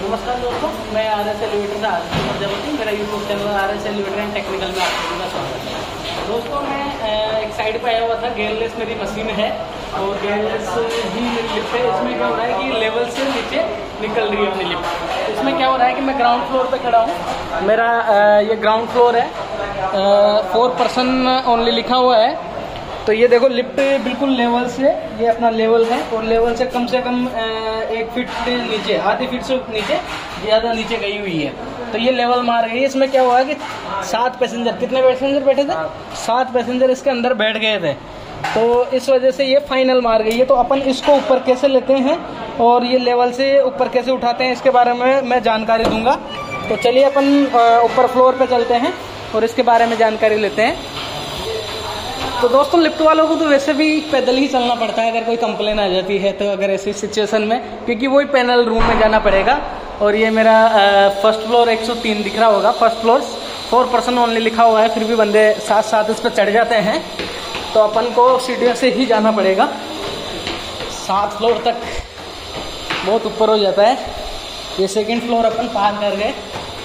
नमस्कार दोस्तों, मैं RS एलिवेटर से आरती प्रजापति। मेरा YouTube channel RS elevator and technical में आप सभी का स्वागत है। दोस्तों, मैं एक साइड पे आया हुआ था। गेयरलेस मेरी मशीन है और गेयरलेस ही मेरी लिफ्ट है। इसमें क्या हो रहा है कि लेवल से नीचे निकल रही है अपनी लिफ्ट। इसमें क्या हो रहा है कि मैं ग्राउंड फ्लोर पे खड़ा हूँ। मेरा ये ग्राउंड फ्लोर है, 4 पर्सन ओनली लिखा हुआ है। तो ये देखो, लिफ्ट बिल्कुल लेवल से, ये अपना लेवल है और लेवल से कम 1 फीट नीचे, आधी फीट से नीचे ज़्यादा नीचे गई हुई है। तो ये लेवल मार गई है। इसमें क्या हुआ कि 7 पैसेंजर, कितने पैसेंजर बैठे थे? 7 पैसेंजर इसके अंदर बैठ गए थे। तो इस वजह से ये फाइनल मार गई है। तो अपन इसको ऊपर कैसे लेते हैं और ये लेवल से ऊपर कैसे उठाते हैं, इसके बारे में मैं जानकारी दूंगा। तो चलिए अपन ऊपर फ्लोर पे चलते हैं और इसके बारे में जानकारी लेते हैं। तो दोस्तों, लिफ्ट वालों को तो वैसे भी पैदल ही चलना पड़ता है अगर कोई कंप्लेन आ जाती है तो, अगर ऐसी सिचुएशन में, क्योंकि वही पैनल रूम में जाना पड़ेगा। और ये मेरा फर्स्ट फ्लोर 103 दिख रहा होगा। फर्स्ट फ्लोर 4 पर्सन ओनली लिखा हुआ है, फिर भी बंदे साथ इस पर चढ़ जाते हैं। तो अपन को सीढ़ियों से ही जाना पड़ेगा। 7 फ्लोर तक बहुत ऊपर हो जाता है। ये 2nd फ्लोर अपन पार कर गए।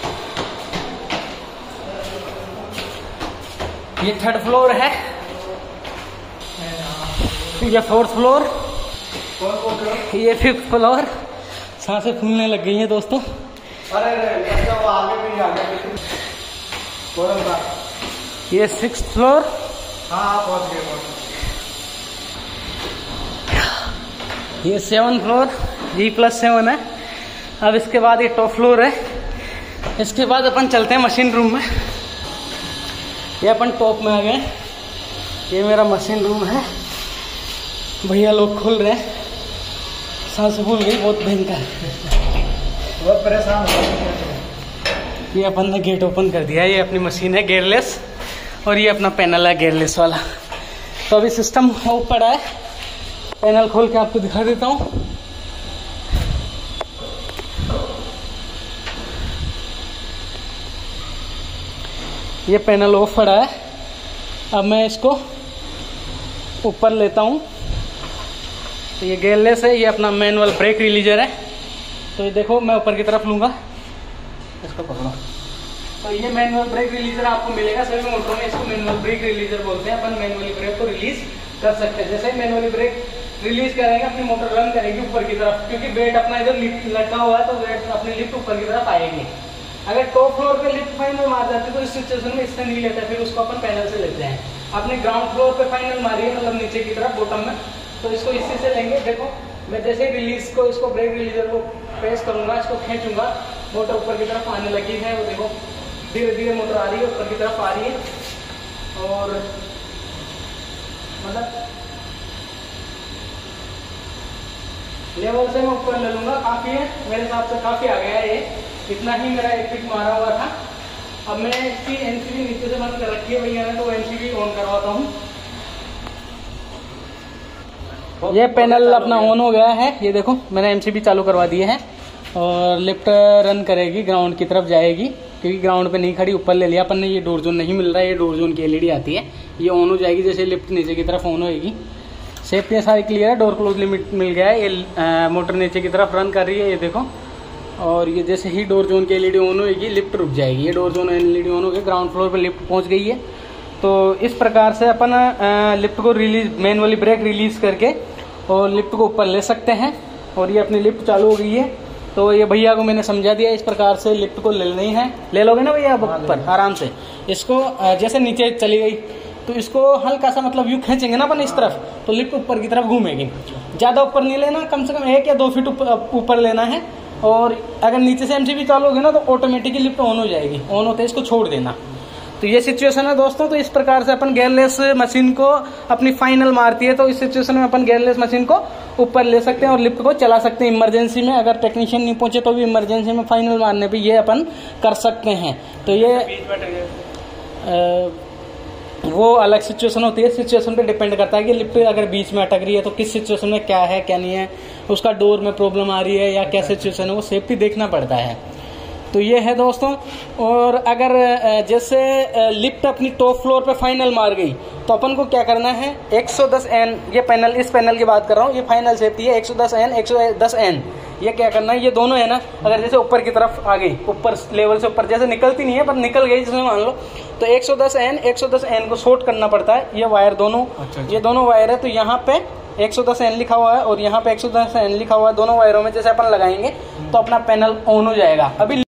ये 3rd फ्लोर है, ये 4th फ्लोर, ये 5th फ्लोर। सांसें फूलने लग गई हैं दोस्तों। ये 6th फ्लोर, ये 7th फ्लोर, G+7 है। अब इसके बाद ये टॉप फ्लोर है। इसके बाद अपन चलते हैं मशीन रूम में। ये अपन टॉप में आ गए। ये मेरा मशीन रूम है। भैया लोग खोल रहे हैं। सांस भूल गई, बहुत भयंकर, बहुत परेशान हो गए। ये अपन ने गेट ओपन कर दिया। ये अपनी मशीन है गेयरलेस और ये अपना पैनल है गेयरलेस वाला। तो अभी सिस्टम ऑफ पड़ा है। पैनल खोल के आपको दिखा देता हूँ। ये पैनल ऑफ पड़ा है। अब मैं इसको ऊपर लेता हूँ। तो ये गेयरलेस है। ये अपना मैनुअल ब्रेक रिलीजर है। तो ये देखो, मैं ऊपर की तरफ लूँगा, इसको पकड़ो। तो ये मैनुअल ब्रेक रिलीजर आपको मिलेगा सभी मोटरों में। इसको मैनुअल ब्रेक रिलीजर बोलते हैं। अपन मैनुअली ब्रेक को रिलीज कर सकते हैं। जैसे ही मैनुअली ब्रेक रिलीज करेंगे, अपनी मोटर रन करेगी ऊपर की तरफ, क्योंकि वेट अपना इधर लटका हुआ है। तो वेट अपनी लिफ्ट ऊपर की तरफ आएगी। अगर टॉप फ्लोर पे लिफ्ट फाइनल मार जाती है तो इस सिचुएशन में इससे नहीं लेता, फिर उसको अपन पैनल से लेते हैं। अपने ग्राउंड फ्लोर पे फाइनल मारी है, मतलब नीचे की तरफ बॉटम में, तो इसको इसी से लेंगे। देखो, मैं जैसे ही रिलीज को, इसको ब्रेक रिलीजर को प्रेस करूंगा, इसको खींचूंगा, मोटर ऊपर की तरफ आने लगी है। वो देखो, धीरे धीरे मोटर आ रही है, ऊपर की तरफ आ रही है। और मतलब लेवल से मैं ऊपर ले लूंगा। काफी है मेरे हिसाब से, काफी आ गया है। ये इतना ही मेरा 1 फीट मारा हुआ था। अब मैं इसकी एनसीबी नीचे से बंद कर रखी है भैया ने, तो एनसीबी ऑन करवाता हूँ। ये पैनल अपना ऑन हो गया है। ये देखो, मैंने एमसीबी चालू करवा दिए है और लिफ्ट रन करेगी, ग्राउंड की तरफ जाएगी, क्योंकि ग्राउंड पे नहीं खड़ी, ऊपर ले लिया अपन ने। ये डोर जोन नहीं मिल रहा है, ये डोर जोन की एलईडी आती है। ये ऑन हो जाएगी जैसे लिफ्ट नीचे की तरफ ऑन होएगी। सेफ्टी सारी क्लियर है। डोर क्लोज लिमिट मिल गया है। ये मोटर नीचे की तरफ रन कर रही है, ये देखो। और ये जैसे ही डोर जोन की एलईडी ऑन होएगी, लिफ्ट रुक जाएगी। ये डोर जोन एलईडी ऑन हो गई, ग्राउंड फ्लोर पर लिफ्ट पहुँच गई है। तो इस प्रकार से अपन लिफ्ट को रिलीज, मैनुअली ब्रेक रिलीज करके और लिफ्ट को ऊपर ले सकते हैं। और ये अपनी लिफ्ट चालू हो गई है। तो ये भैया को मैंने समझा दिया, इस प्रकार से लिफ्ट को ले लेनी है। ले लोगे ना भैया ऊपर आराम से। इसको जैसे नीचे चली गई तो इसको हल्का सा, मतलब यूँ खींचेंगे ना अपन इस तरफ, तो लिफ्ट ऊपर की तरफ घूमेगी। ज़्यादा ऊपर नहीं लेना, कम से कम 1 या 2 फीट ऊपर लेना है। और अगर नीचे से एमसीबी चालू होगी ना तो ऑटोमेटिकली लिफ्ट ऑन हो जाएगी। ऑन होते इसको छोड़ देना। तो ये सिचुएशन है दोस्तों। तो इस प्रकार से अपन गेयरलेस मशीन को अपनी फाइनल मारती है। तो इस सिचुएशन में अपन गेयरलेस मशीन को ऊपर ले सकते हैं और लिफ्ट को चला सकते हैं। इमरजेंसी में अगर टेक्नीशियन नहीं पहुंचे तो भी इमरजेंसी में फाइनल मारने पे ये अपन कर सकते हैं। तो ये वो अलग सिचुएशन होती है। सिचुएशन पे डिपेंड करता है कि लिफ्ट अगर बीच में अटक रही है तो किस सिचुएशन में क्या है क्या नहीं है, उसका डोर में प्रॉब्लम आ रही है या क्या सिचुएशन है, वो सेफ्टी देखना पड़ता है। तो ये है दोस्तों। और अगर जैसे लिफ्ट अपनी टॉप फ्लोर पे फाइनल मार गई तो अपन को क्या करना है, 110N, ये पैनल, इस पैनल की बात कर रहा हूँ, ये फाइनल सेफ्टी है, 110N ये क्या करना है, ये दोनों है ना, अगर जैसे ऊपर की तरफ आ गई, ऊपर लेवल से ऊपर, जैसे निकलती नहीं है पर निकल गई जिसमें मान लो, तो 110N को शॉर्ट करना पड़ता है। ये वायर दोनों, ये दोनों वायर है, तो यहाँ पे 110N लिखा हुआ है और यहाँ पे 110N लिखा हुआ है। दोनों वायरों में जैसे अपन लगाएंगे तो अपना पैनल ऑन हो जाएगा। अभी